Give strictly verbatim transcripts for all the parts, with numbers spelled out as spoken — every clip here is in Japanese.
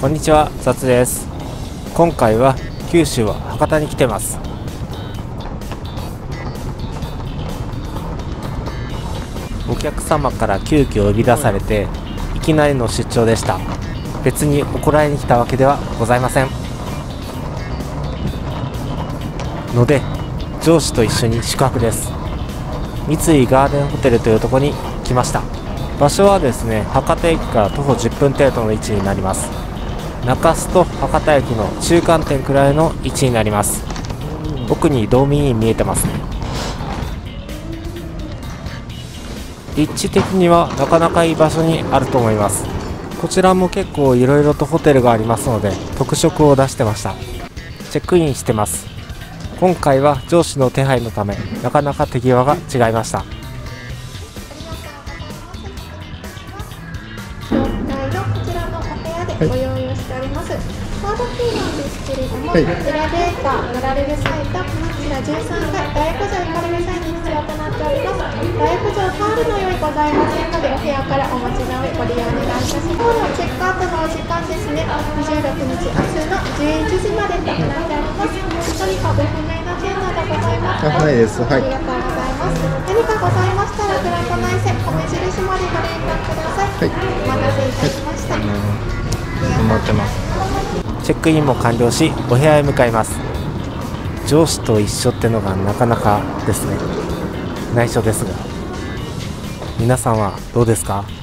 こんにちは、雑です。今回は九州は博多に来てます。お客様から急遽呼び出されていきなりの出張でした。別に怒られに来たわけではございませんので、上司と一緒に宿泊です。三井ガーデンホテルというところに来ました。場所はですね、博多駅から徒歩じゅっぷん程度の位置になります。中洲と博多駅の中間点くらいの位置になります。奥に道民院見えてますね。立地的にはなかなかいい場所にあると思います。こちらも結構いろいろとホテルがありますので特色を出してました。チェックインしてます。今回は上司の手配のためなかなか手際が違いました。 ご用意をしております。コードキーなんですけれども、はい、エレベーター乗られる際と、こちらじゅうさんがい大浴場行かれる際に必要となっております。大浴場タオルの用意ございませんので、お部屋からお持ちの上ご利用お願いいたします。今日のチェックアウトのお時間ですね、にじゅうろくにち明日のじゅういちじまでとなっております。何かご不明な点などございますか？ ないです。はい。 ありがとうございます。何かございましたら、フライト内線お目印までご連絡ください。はい。お待たせいたしました。はい止まってます。チェックインも完了しお部屋へ向かいます。上司と一緒ってのがなかなかですね。内緒ですが皆さんはどうですか？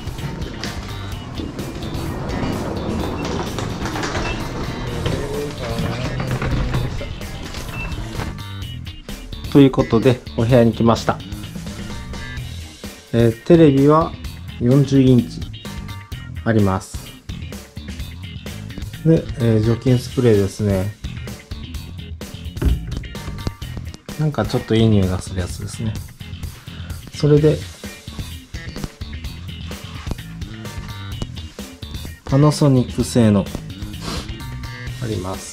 ということでお部屋に来ました。えー、テレビはよんじゅうインチあります。で、えー、除菌スプレーですね。なんかちょっといい匂いがするやつですね。それでパナソニック製のあります。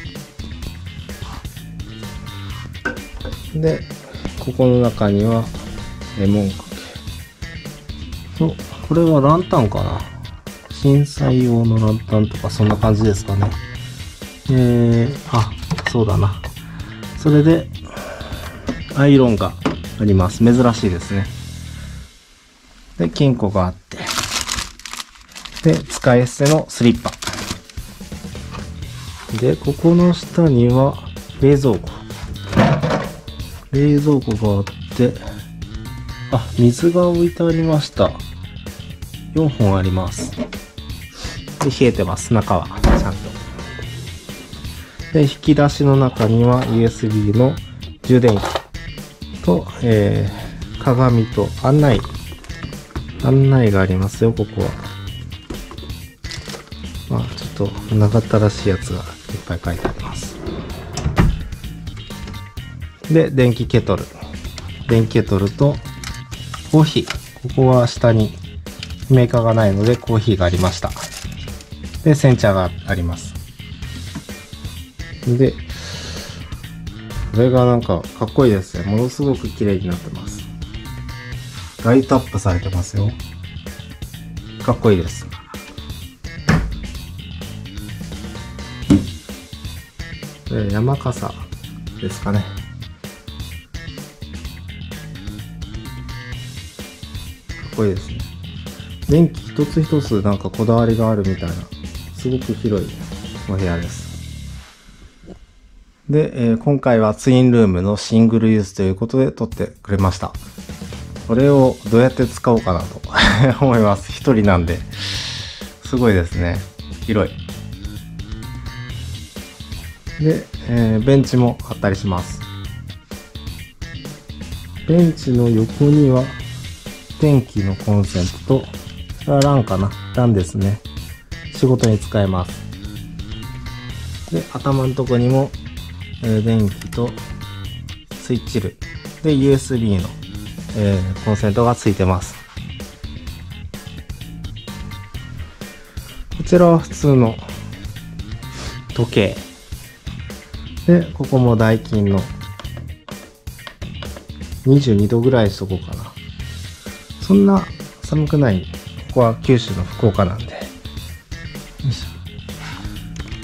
で、ここの中にはレモンかけと、これはランタンかな、震災用のランタンとかそんな感じですかね。えー、あ、そうだな。それでアイロンがあります。珍しいですね。で、金庫があって、で、使い捨てのスリッパで、ここの下には冷蔵庫冷蔵庫があって、あ、水が置いてありました。よんほんあります。で、冷えてます、中はちゃんと。で、引き出しの中には ユーエスビー の充電器と、えー、鏡と案内案内がありますよ。ここはまあちょっと長ったらしいやつがいっぱい書いてあります。で、電気ケトル電気ケトルとコーヒー、ここは下にメーカーがないのでコーヒーがありました。で、煎茶があります。で、これがなんかかっこいいですね。ものすごく綺麗になってます。ライトアップされてますよ。かっこいいです。で、山笠ですかね。かっこいいですね。電気一つ一つなんかこだわりがあるみたいな、すごく広いお部屋です。で、えー、今回はツインルームのシングルユースということで撮ってくれました。これをどうやって使おうかなと思います。一人なんで。すごいですね。広い。で、えー、ベンチもあったりします。ベンチの横には電気のコンセントと、これはランかな？ランですね。仕事に使えます。で、頭のとこにも、えー、電気とスイッチ類で ユーエスビー の、えー、コンセントがついてます。こちらは普通の時計で、ここもダイキンのにじゅうにどぐらいしとこうかな。そんな寒くない。ここは九州の福岡なんで。よいしょ。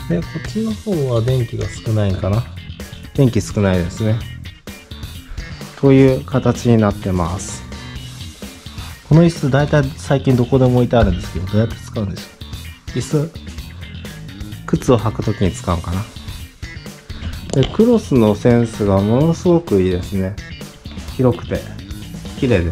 で、こっちの方は電気が少ないかな。電気少ないですね。という形になってます。この椅子、だいたい最近どこでも置いてあるんですけど、どうやって使うんでしょう。椅子、靴を履くときに使うかな。で、クロスのセンスがものすごくいいですね。広くて、綺麗です。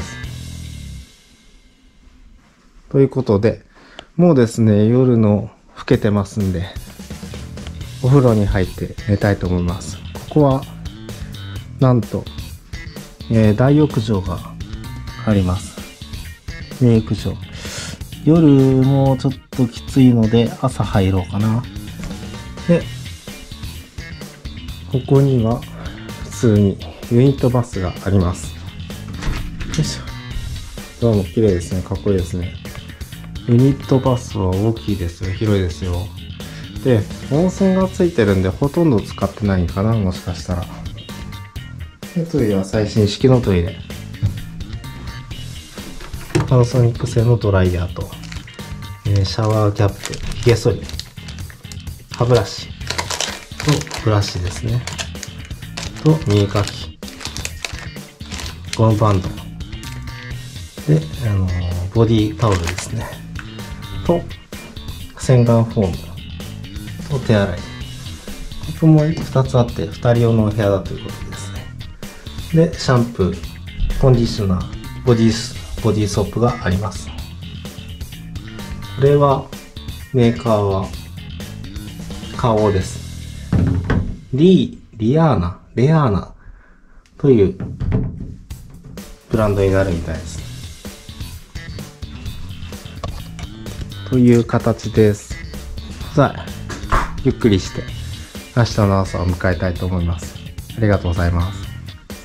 ということで、もうですね、夜の更けてますんで、お風呂に入って寝たいと思います。ここは、なんと、えー、大浴場があります。大浴場。夜もちょっときついので、朝入ろうかな。で、ここには、普通にユニットバスがあります。よいしょ。どうも綺麗ですね。かっこいいですね。ユニットバスは大きいですよ。広いですよ。で、温泉がついてるんで、ほとんど使ってないかな、もしかしたら。で、トイレは最新式のトイレ。パナソニック製のドライヤーと、えー、シャワーキャップ、ひげ剃り、歯ブラシとブラシですね。と、耳かき、ゴムバンド。で、あのー、ボディタオルですね。と、洗顔フォームと手洗い。ここもふたつあって、ふたり用のお部屋だということですね。で、シャンプー、コンディショナー、ボディス、ボディソープがあります。これは、メーカーは、花王です。リー、リアーナ、レアーナというブランドになるみたいです。という形です。さあ、ゆっくりして明日の朝を迎えたいと思います。ありがとうございます。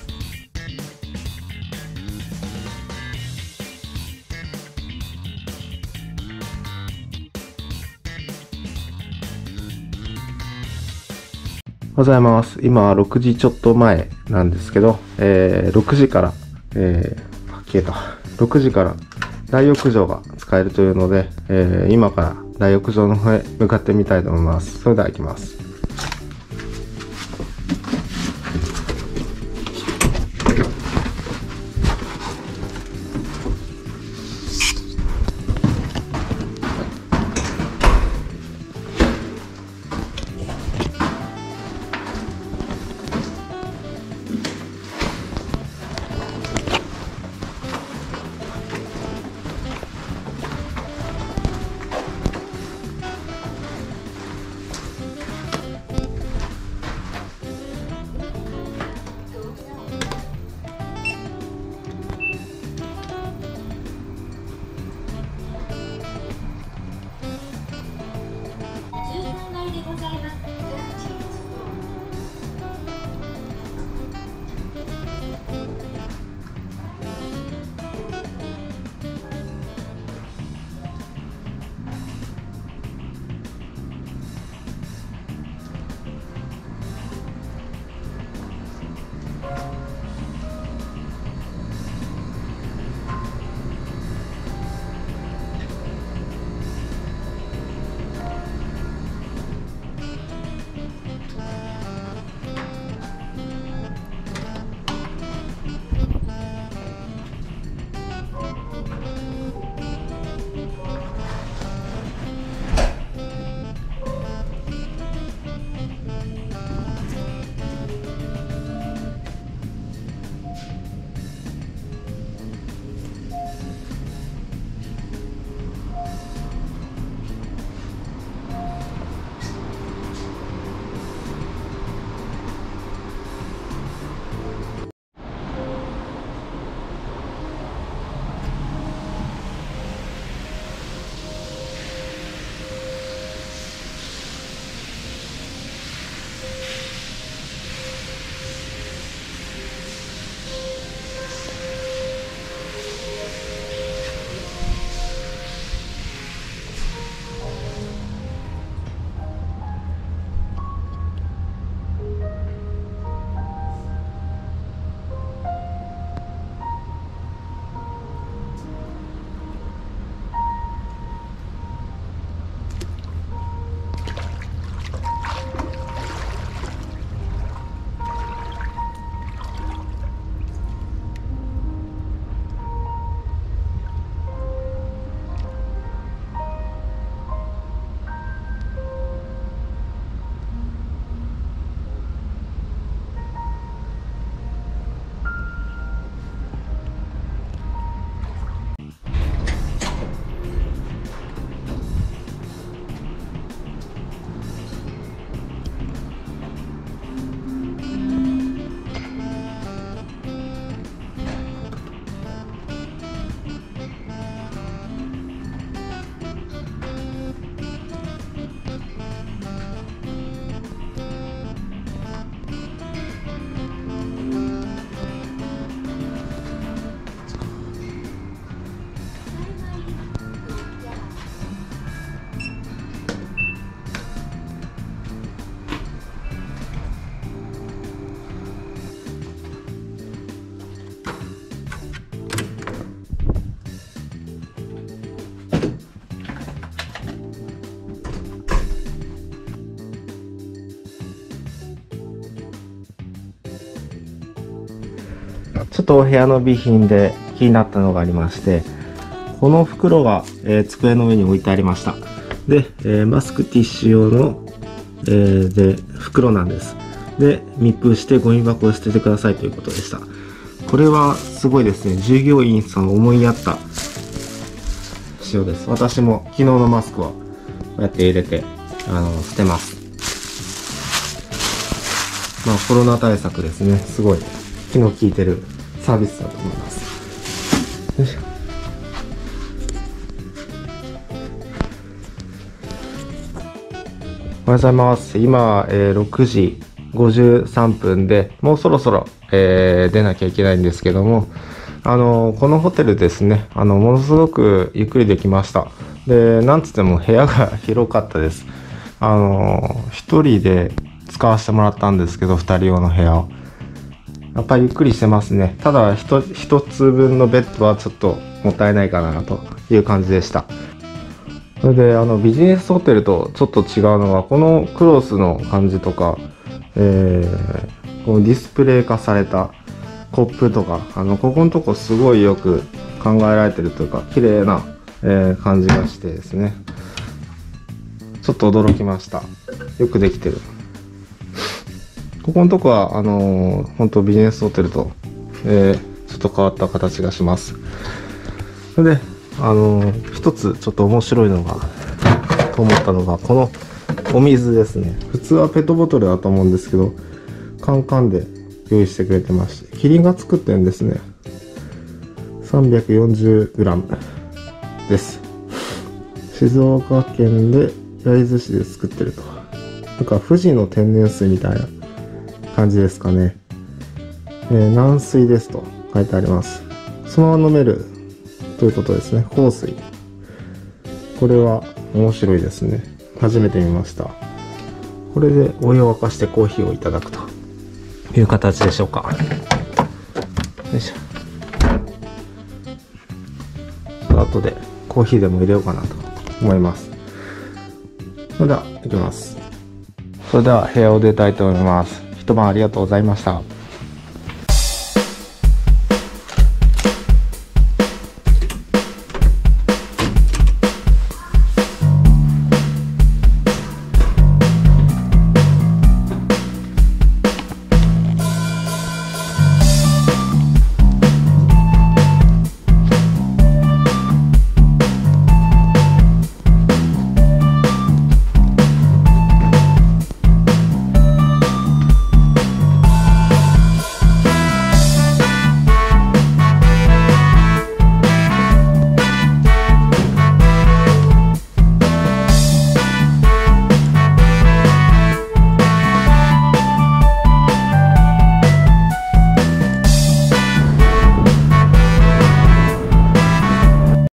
おはようございます。今はろくじちょっと前なんですけど、えー、ろくじから、えー、消えた。ろくじから大浴場が使えるというので、えー、今から大浴場の方へ向かってみたいと思います。それでは行きます。 ちょっとお部屋の備品で気になったのがありまして、この袋が、えー、机の上に置いてありました。で、えー、マスクティッシュ用の、えー、で袋なんです。で、密封してゴミ箱を捨ててくださいということでした。これはすごいですね。従業員さん思いやった仕様です。私も昨日のマスクはこうやって入れてあの捨てます。まあコロナ対策ですね。すごい気の利いてるサービスだと思います。よいしょ。おはようございます。今、えー、ろくじごじゅうさんぷんで、もうそろそろ、えー、出なきゃいけないんですけども、あのこのホテルですね、あのものすごくゆっくりできました。で、なんつっても部屋が広かったです。あのひとりで使わせてもらったんですけど、ふたり用の部屋を。やっぱりゆっくりしてますね。ただひとひとつぶんのベッドはちょっともったいないかなという感じでした。それであのビジネスホテルとちょっと違うのは、このクロスの感じとか、えー、このディスプレイ化されたコップとか、あのここのとこすごいよく考えられてるというか、綺麗な、えー、感じがしてですね、ちょっと驚きました。よくできてる。ここのとこはあのー、本当ビジネスホテルと、えー、ちょっと変わった形がします。それであのー、一つちょっと面白いのがと思ったのが、このお水ですね。普通はペットボトルだと思うんですけど、カンカンで用意してくれてまして、キリンが作ってるんですね。 さんびゃくよんじゅうグラム です。静岡県で焼津市で作ってると。なんか富士の天然水みたいな感じですかね。えー、軟水ですと書いてあります。そのまま飲めるということですね。香水。これは面白いですね。初めて見ました。これでお湯を沸かしてコーヒーをいただくという形でしょうか。よいしょ。後でコーヒーでも入れようかなと思います。それでは行きます。それでは部屋を出たいと思います。一晩ありがとうございました。